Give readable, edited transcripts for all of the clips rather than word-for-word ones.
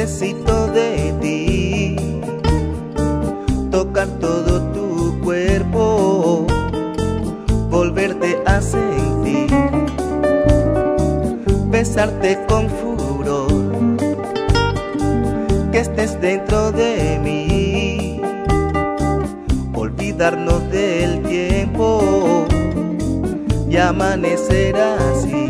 necesito de ti, tocar todo tu cuerpo, volverte a sentir, besarte con furor, que estés dentro de mí, olvidarnos del tiempo y amanecer así.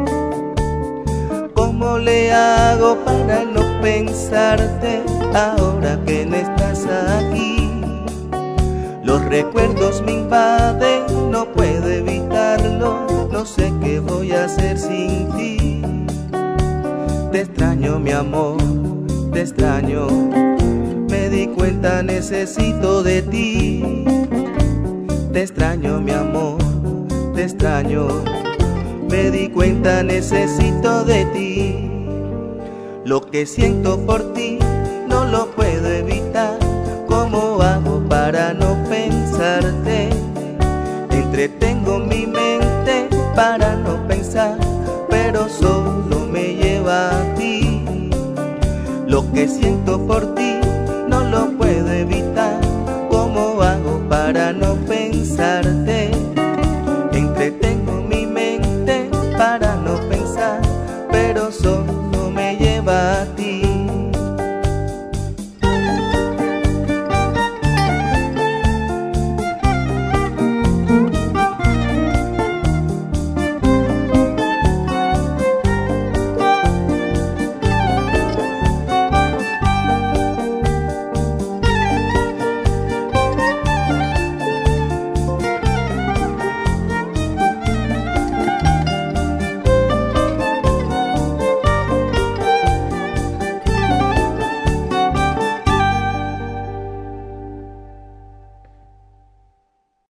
¿Cómo le hago para no pensarte ahora que no estás aquí? Los recuerdos me invaden, no puedo evitarlo, no sé qué voy a hacer sin ti. Te extraño, mi amor, te extraño, me di cuenta, necesito de ti. Te extraño, mi amor, te extraño, me di cuenta, necesito de ti. Lo que siento por ti no lo puedo evitar. ¿Cómo hago para no pensarte? Entretengo mi mente para no pensar, pero solo me lleva a ti. Lo que siento por ti